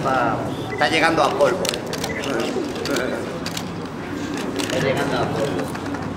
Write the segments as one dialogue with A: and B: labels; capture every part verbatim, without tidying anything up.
A: está, está llegando a polvo. Está llegando a polvo.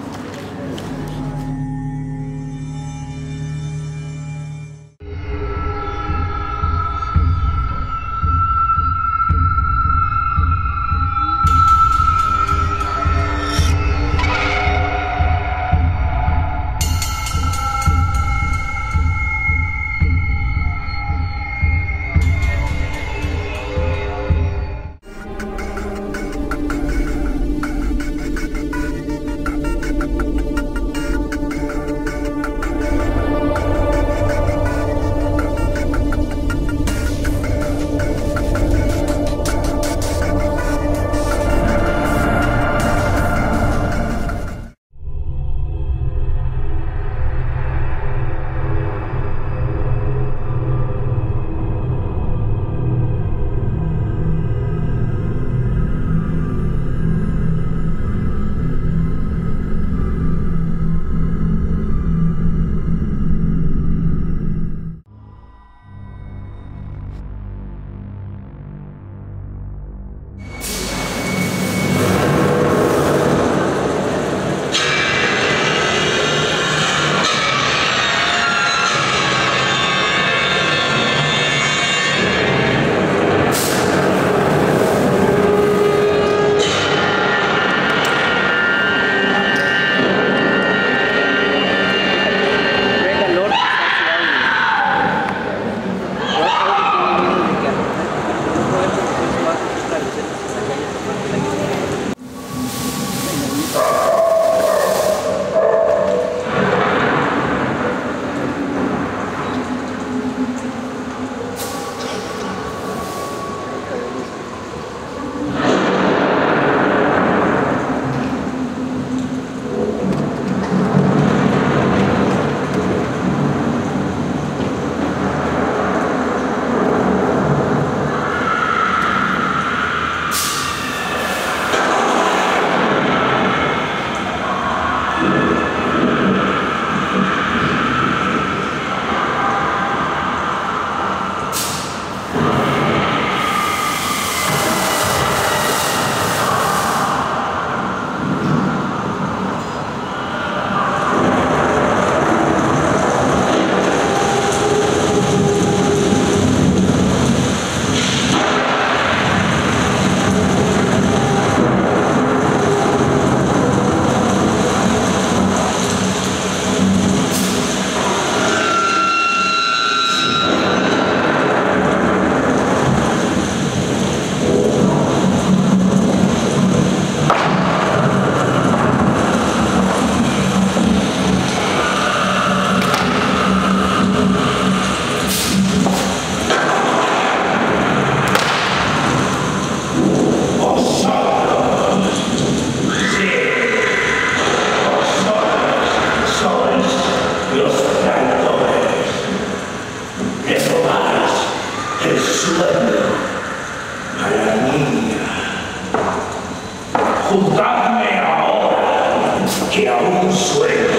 B: Juzgadme ahora, que aún sueño,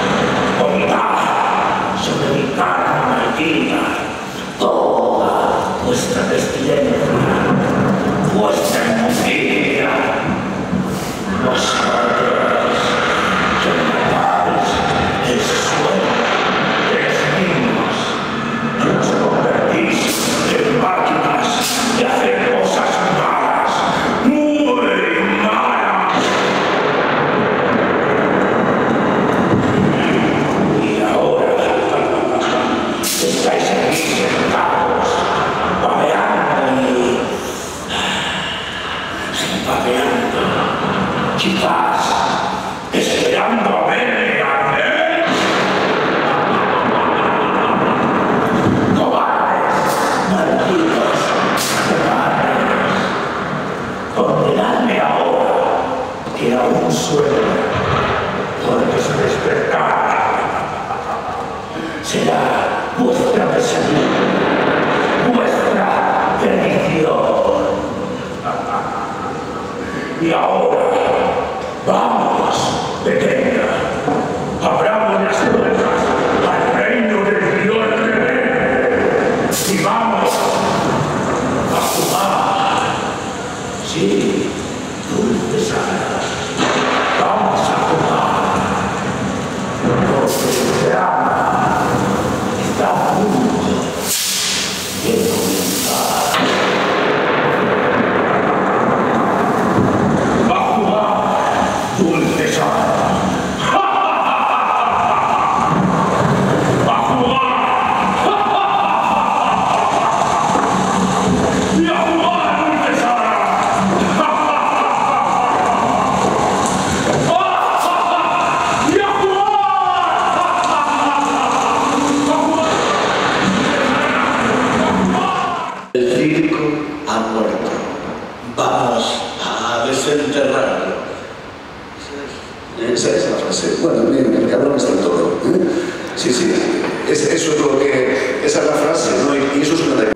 B: vomitar sobre mi carne maldita toda vuestra pestilencia, vuestra inmundicia. Vosotros que matáis el sueño de los niños, que os convertís en máquinas de hacer cosas malas, muy malas. Y ahora estáis aquí sentados, babeando y... babeando, quizás esperando a verme arder. Cobardes, malditos, cobardes, condenadme ahora, que aún sueño, porque su despertar será vuestra pesadilla, vuestra perdición. Y ahora, vamos, pequeña, abramos las puertas al reino del Dios rebelde y vamos a jugar. Dulce Sara, vamos a jugar. Porque te ama. Está a punto de comenzar. Va a jugar Dulce Sara.
C: El circo ha muerto. Vamos a desenterrarlo.
D: Esa es la frase. Bueno, bien, el cabrón está en todo. ¿eh? Sí, sí. Es, eso es lo que... Esa es la frase, ¿no? Y, y eso es una...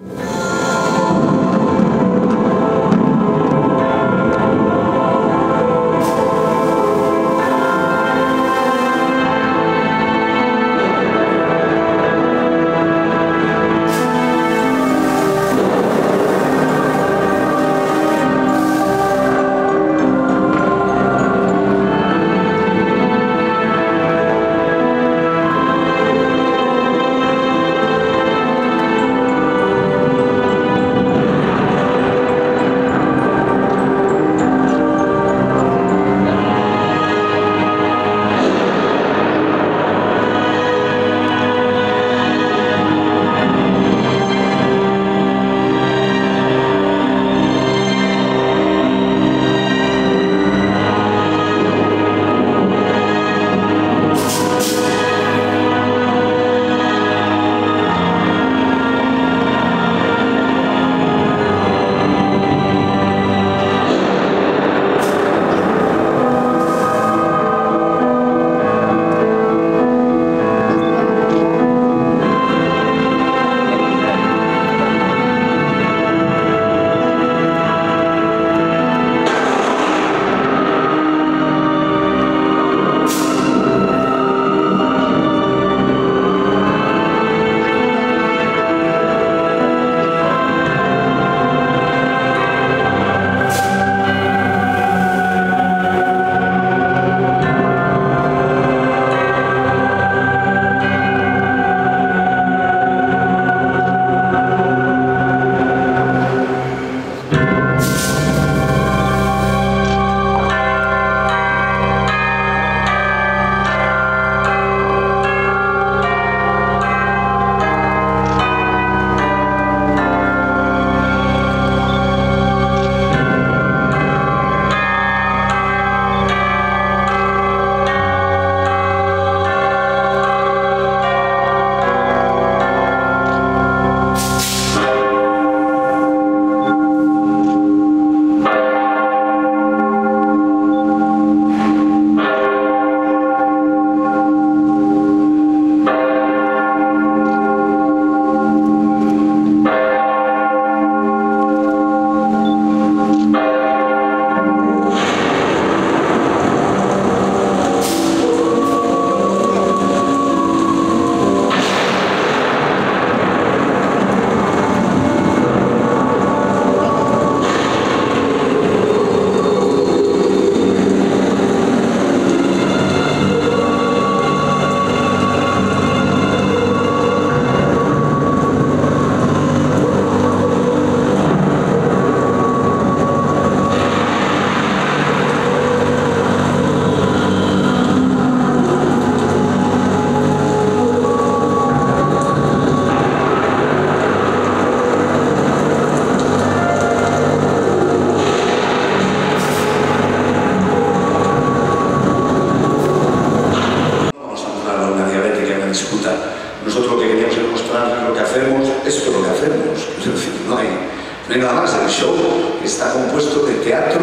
D: Nosotros lo que queríamos es mostrar lo que hacemos, esto es lo que hacemos. Es decir, no hay, no hay nada más. El show está compuesto de teatro,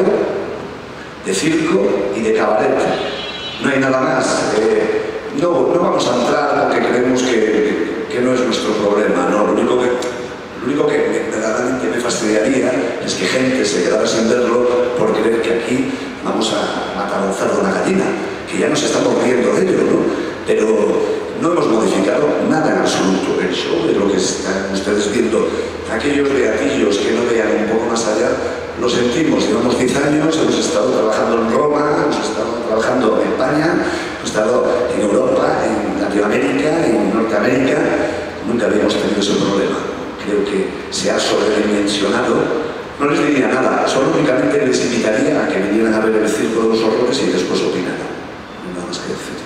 D: de circo y de cabaret. No hay nada más. Eh, no, no vamos a entrar porque creemos que, que no es nuestro problema. ¿No? Lo único que, lo único que me, verdaderamente me fastidiaría es que gente se quedara sin verlo por creer que aquí vamos a matar a un cerdo o una gallina, que ya nos estamos riendo de ello, ¿no? Pero no hemos modificado nada en absoluto. El show de lo que están ustedes viendo, aquellos beatillos que no vean un poco más allá, lo sentimos, llevamos diez años, hemos estado trabajando en Roma, hemos estado trabajando en España, hemos estado en Europa, en Latinoamérica, en Norteamérica, nunca habíamos tenido ese problema. Creo que se ha sobredimensionado. No les diría nada, solo únicamente les invitaría a que vinieran a ver el Circo de los Horrores y después opinaran. No hay nada más que decir.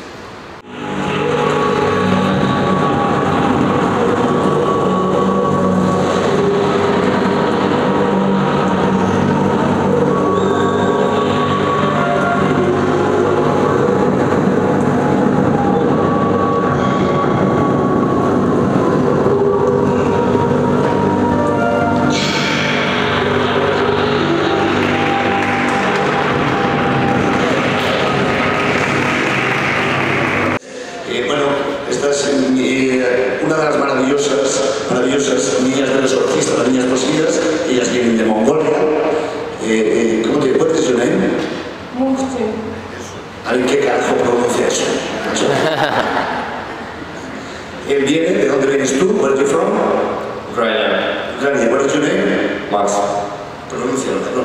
E: Él viene, ¿de dónde vienes tú? Where are you from?
B: Ucrania.
E: Ucrania, what is your name?
B: Max.
E: Pronúncialo, cabrón.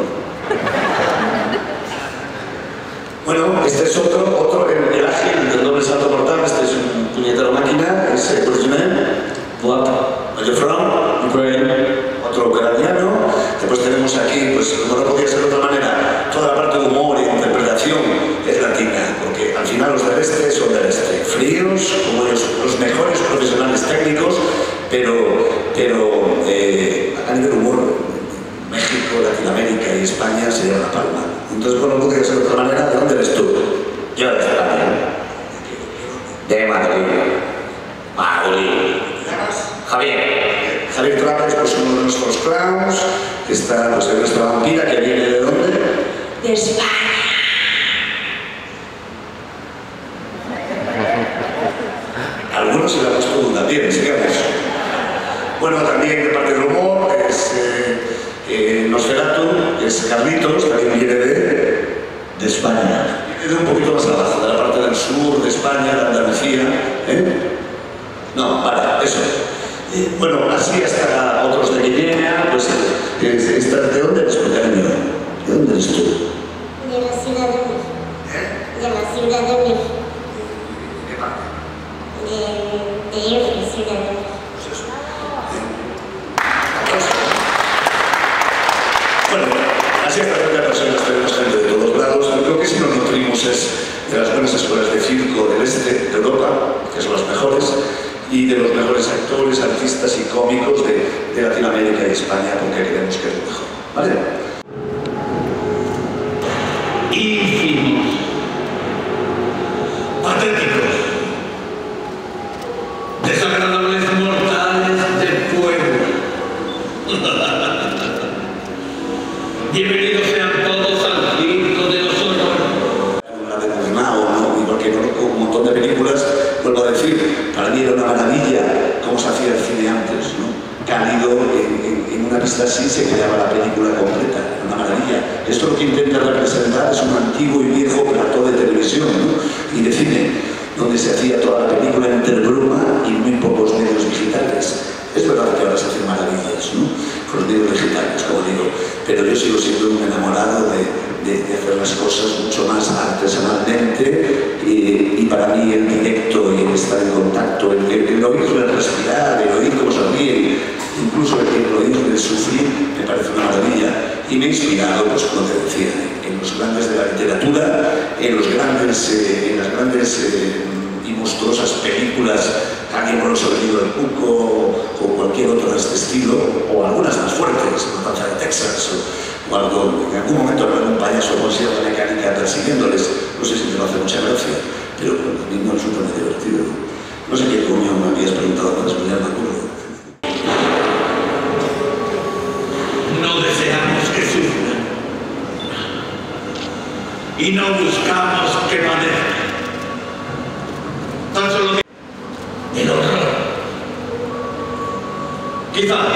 E: Bueno, este es otro, otro, el, el ágil del doble salto mortal, este es un puñetero máquina, es eh, what is your name?
B: Vlad.
E: Where are you from?
B: Ukraine.
E: Otro ucraniano. Después tenemos aquí, pues como no podía ser de otra manera, toda la parte de humor e interpretación es latina, porque al final los del este son del este, fríos, como ellos, los mejores profesionales técnicos, pero, pero eh, a nivel humor, México, Latinoamérica y España se llevan la palma. Entonces, bueno, no podía ser de otra manera. ¿De dónde eres tú?
B: Yo de España. De Madrid. Madrid. Javier.
E: Javier Trapas, pues uno de nuestros clowns, que está pues, en nuestra vampira, que viene de dónde?
F: De España.
E: Algunos se le ha puesto duda. Bien, sigamos. Bueno, también de parte del humor es eh, eh, Nosferatu, es Carlitos, también viene de, de España. Viene de un poquito más abajo, de la parte del sur de España, de Andalucía. ¿eh? No, vale, eso. Eh, bueno, así hasta otros de Guinea, pues, eh, esta, ¿de dónde eres, pequeño? ¿De dónde eres tú?
F: De la ciudad de México.
E: ¿Eh?
F: De la ciudad de México.
E: ¿Qué parte?
F: De, de F, ciudad de México.
E: Pues eso. ¿Eh? Bueno, así hasta treinta personas, tenemos gente de todos lados. Lo que sí nos nutrimos es de las buenas escuelas de circo del este de Europa, que son las mejores, y de los mejores actores, artistas y cómicos de, de Latinoamérica y España, porque creemos que es lo mejor. ¿Vale?
C: Ínfimos, patéticos, desagradables mortales del pueblo. Bienvenidos sean todos al circo de los horrores.
E: Una de Murnau, ¿no? Igual que conozco un montón de películas, vuelvo a decir, para mí era una maravilla cómo se hacía el cine antes, ¿no? Cálido, en, en, en una pista así se creaba la película completa, una maravilla. Esto lo que intenta representar es un antiguo y viejo plató de televisión, ¿no? Y de cine, donde se hacía toda la película en interbruma y muy pocos medios digitales. Es verdad que ahora se hacen maravillas, ¿no? Con los medios digitales, como digo, pero yo sigo siendo un enamorado de, de, de hacer las cosas mucho más artesanalmente y, y para mí el directo y el estar en contacto, el, el, el oírle respirar, el oír cómo se ríe, incluso el, el oírle sufrir, me parece una maravilla y me ha inspirado, pues como te decía, en los grandes de la literatura, en, los grandes, eh, en las grandes eh, y monstruosas películas, alguien por el oído del Cuco o cualquier otro de este estilo, o algunas más fuertes, La Matanza de Texas, o, o algo, en algún momento algún payaso con sierra mecánica persiguiéndoles, no sé si te lo hace mucha gracia, pero bueno, a mí me resulta muy divertido. No sé qué coño me habías preguntado antes, pero ya me acuerdo.
C: No deseamos que sufran y no buscamos que padezcan. Tan solo el horror. Quizás,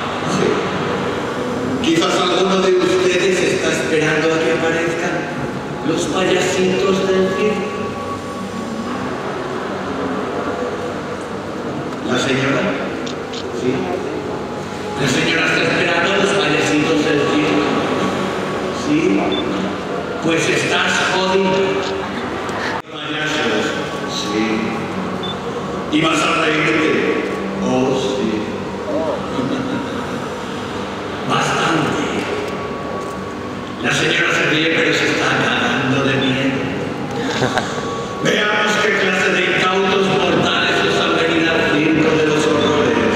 C: sí, quizás alguno de ustedes está esperando a que aparezcan los payasitos del circo. ¿La señora? Sí. La señora está esperando a los payasitos del circo. pues estás jodido. Payasos, sí. ¿Y vas a reírte? Oh, sí. Bastante. La señora se ríe, pero se está cagando de miedo. Veamos qué clase de incautos mortales os han venido al circo de los horrores.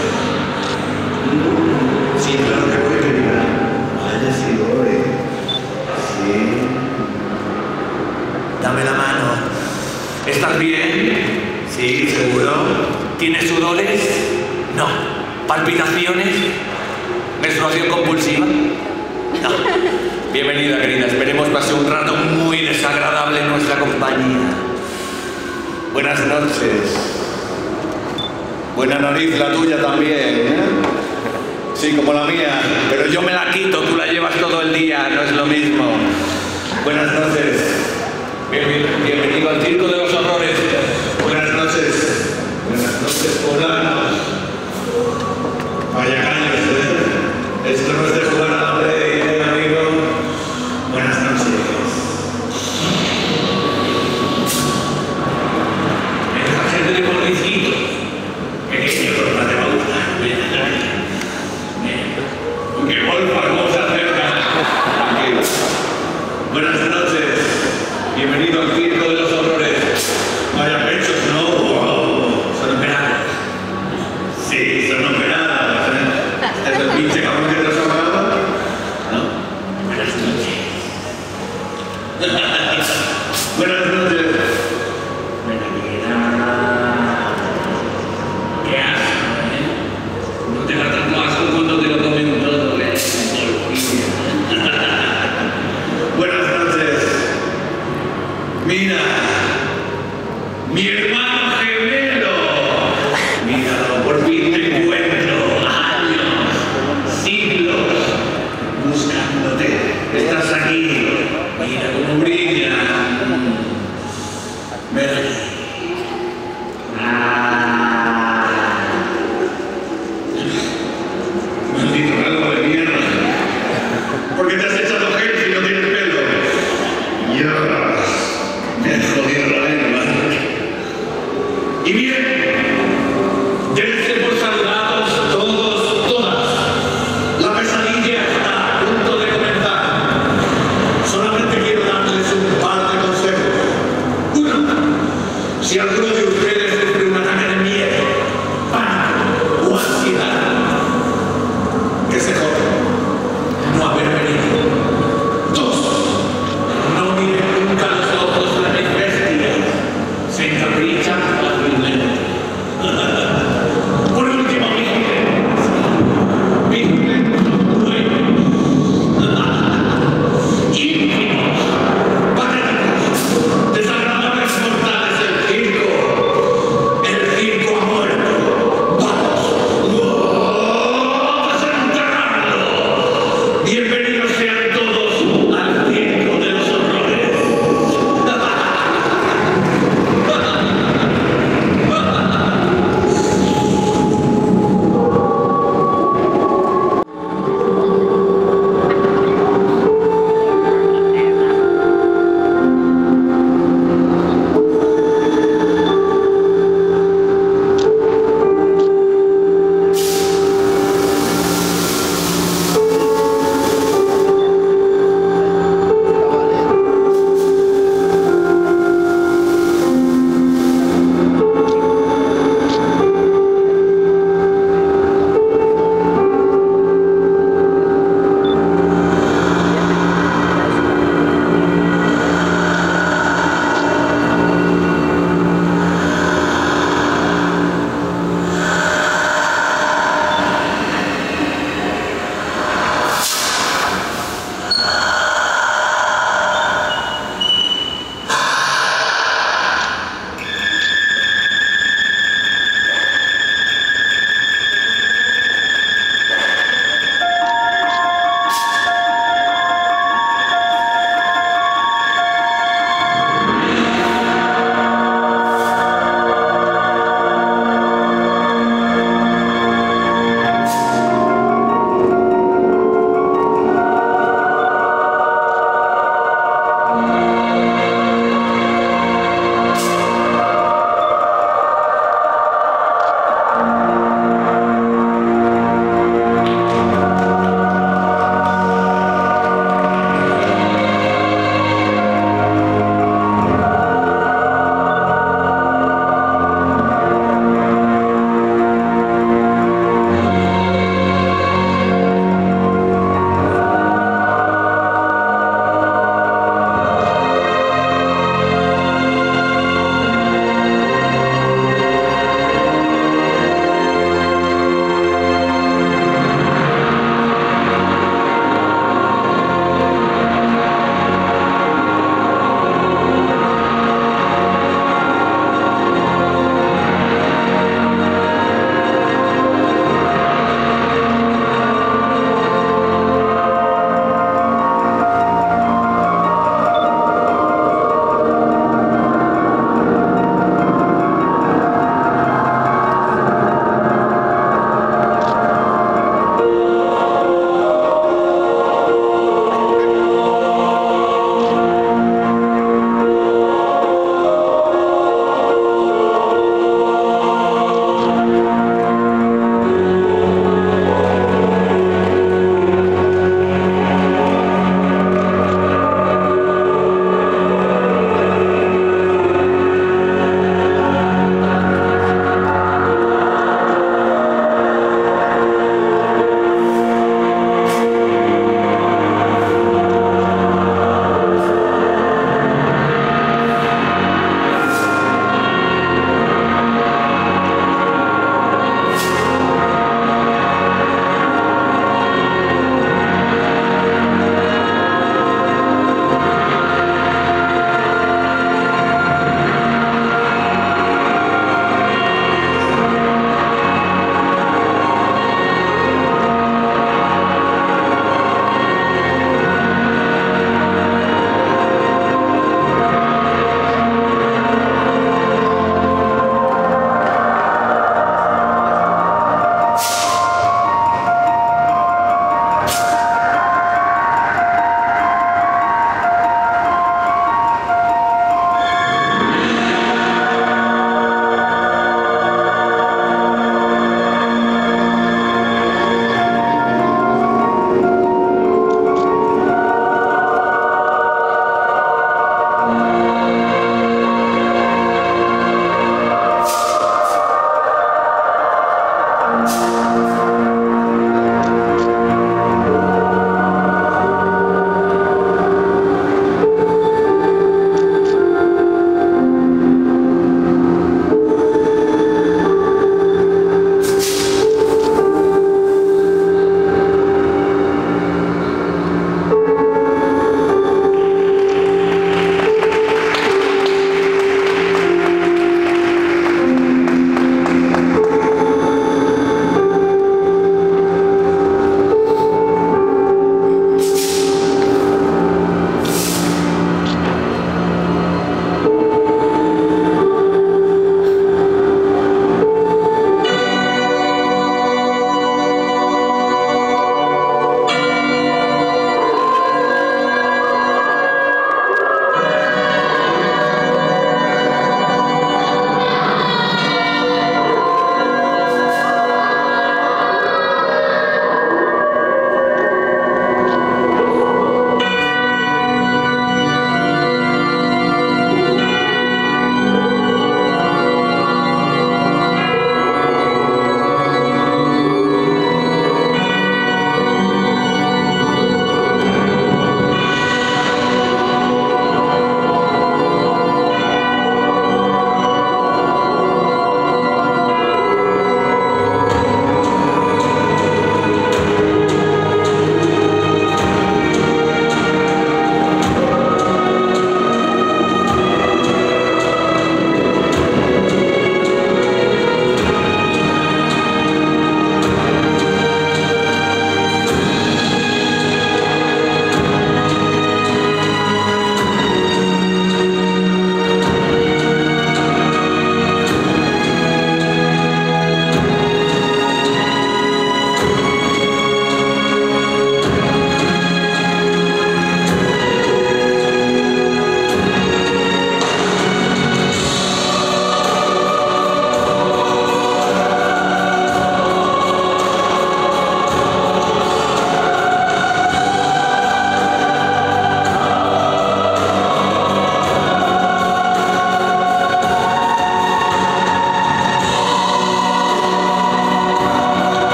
C: Sí, claro que voy, querida. Vaya, sí voy. Sí.
G: Dame la mano. ¿Estás bien? Sí, seguro. ¿Tienes sudores? No. ¿Palpitaciones? ¿Menstruación compulsiva? No. Bienvenida, querida. Esperemos pase un rato muy desagradable en nuestra compañía. Buenas noches. Buena nariz la tuya también, ¿eh? Sí, como la mía. Pero yo me la quito, tú la llevas todo el día, no es lo mismo. Buenas noches. Bien, bienvenido al Circo de los Horrores. Buenas noches. Buenas noches, poblanos. Vaya caños, ¿eh? Esto no es de jugar a la play, ¿eh, amigo? Buenas noches. Esta gente de pobrecito. Pequeño, pero no te va a gustar. Ven, ven. Que golfa, cómo se acerca. Tranquilo. Buenas noches. Bienvenido al Circo de los Horrores. Vaya pechos, ¿no? Wow. Son operados. Sí, son operados, ¿eh? ¿Es el pinche cabrón que te has operado? ¿No? Buenas noches. Buenas noches. Qué asco, ¿eh? No te da tanto asco cuando te lo comen todo, ¿eh? Buenas noches. Mira, mi hermano gemelo. Míralo, por fin te encuentro. Años, siglos, buscándote. Estás aquí. Mira cómo brilla. Ven aquí. Ah. Maldito calvo de mierda. ¿Por qué te has echado gel si no tienes pelo? Ya. Me has jodido la lengua. Y bien, dense por saludados todos, todas. La pesadilla está a punto de comenzar. Solamente quiero darles un par de consejos. Uno, si alguno de ustedes sufre un ataque de miedo, pánico o ansiedad, que se jode no haber venido. Dos, no miren nunca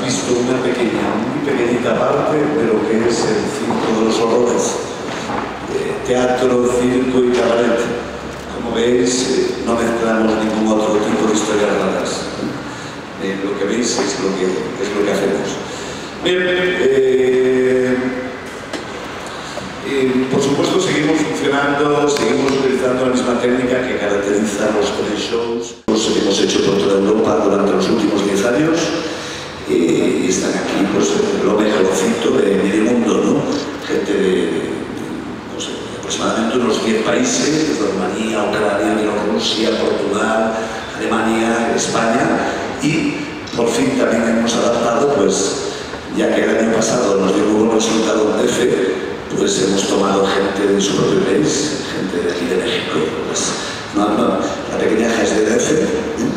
E: visto una pequeña, muy pequeñita parte de lo que es el circo de los horrores. Eh, teatro, circo y cabaret. Como veis, eh, no mezclamos ningún otro tipo de historias raras. Eh, lo que veis es lo que, es lo que hacemos. Bien, eh, eh, por supuesto seguimos funcionando, seguimos utilizando la misma técnica que caracteriza los shows. Los hemos hecho por toda Europa durante los últimos diez años. Eh, y están aquí pues, lo mejorcito de medio mundo, ¿no? Gente de, no sé, aproximadamente unos diez países, Rumanía, Ucrania, Bielorrusia, Portugal, Alemania, España, y por fin también hemos adaptado, pues, ya que el año pasado nos dio un buen resultado en D F, pues hemos tomado gente de su propio país, gente de aquí de México, pues, no, no, la pequeña es de D F, ¿eh?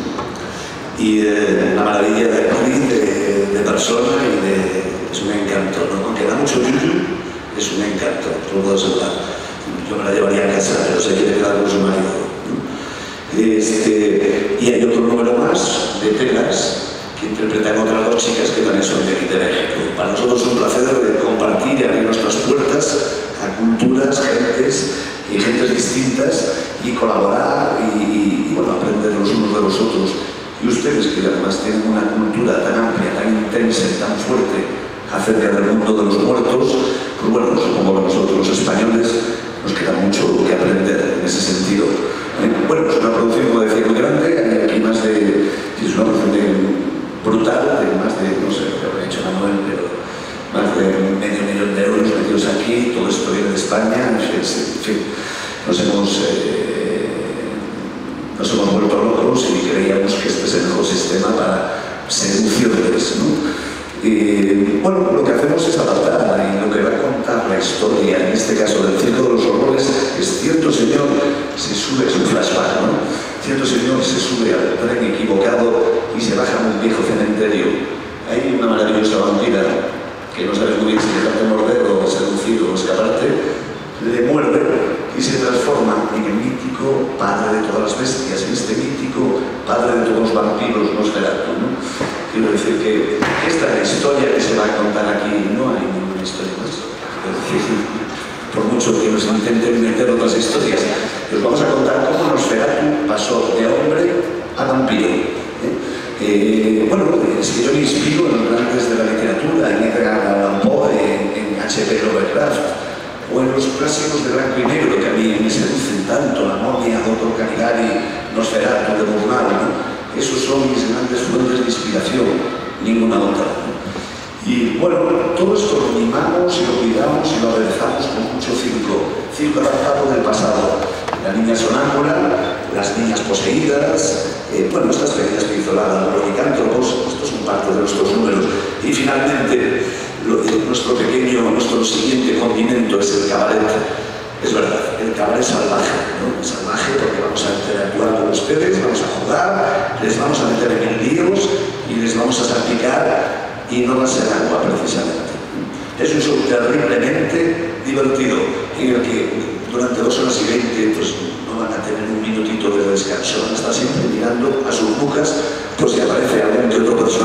E: Y eh, la maravilla de actriz, de, de persona y de, es un encanto, ¿no? Aunque da mucho yuyu, es un encanto, lo puedo asegurar. Yo me la llevaría a casa, pero se quiere quedar con su marido, ¿no? Este, y hay otro número más de telas que interpretan otras dos chicas que también son de aquí de México. Para nosotros es un placer de compartir y abrir nuestras puertas a culturas, gentes y gentes distintas y colaborar y, y, y bueno, aprender los unos de los otros. Y ustedes, que además tienen una cultura tan amplia, tan intensa y tan fuerte acerca del mundo de los muertos, pues bueno, supongo que nosotros los españoles nos queda mucho que aprender en ese sentido. Bueno, es una producción, como decía, muy grande, hay aquí más de, es una producción de, brutal, de más de, no sé, lo que habrá hecho Manuel, pero más de medio millón de euros metidos aquí, todo esto viene de España, en fin, nos hemos... Eh, Nos hemos vuelto locos y creíamos que este es el mejor sistema para seducciones, ¿no? Y, bueno, lo que hacemos es adaptar y lo que va a contar la historia, en este caso del Circo de los Horrores, es cierto señor se sube, es un flashback, ¿no? Cierto señor se sube al tren equivocado y se baja a un viejo cementerio. Hay una maravillosa vampira que no sabes muy bien si dejarte morder o seducir o escaparte, le muerde y se transforma en el mítico padre de todas las bestias, en este mítico padre de todos los vampiros, Nosferatu, ¿no? Quiero decir que esta es la historia que se va a contar aquí, no hay ninguna historia más. Por mucho que nos intenten meter otras historias, os vamos a contar cómo Nosferatu pasó de hombre a vampiro. ¿eh? Eh, bueno, es que yo me inspiro en los grandes de la literatura, en Edgar Allan Poe, en H P Lovecraft, o en los clásicos de blanco y negro que a mí me seducen tanto, La momia, Doctor Caligari, Nosferatu de Burnal, ¿no? Esos son mis grandes fuentes de inspiración, ninguna otra, ¿no? Y bueno, todo esto lo mimamos y lo cuidamos y lo aderezamos con mucho circo, circo adaptado del pasado. La niña sonámbula, las niñas poseídas, eh, bueno, estas pequeñas pinceladas, los licántropos, estos son parte de nuestros números. Y finalmente, Lo, nuestro pequeño, nuestro siguiente condimento es el cabaret. Es verdad, el cabaret salvaje, ¿no? Salvaje porque vamos a interactuar con ustedes, vamos a jugar, les vamos a meter en líos y les vamos a salpicar y no va a ser agua precisamente. Es un show terriblemente divertido en el que durante dos horas y veinte pues, no van a tener un minutito de descanso, van a estar siempre mirando a sus bucas por si aparece algún que otro personaje.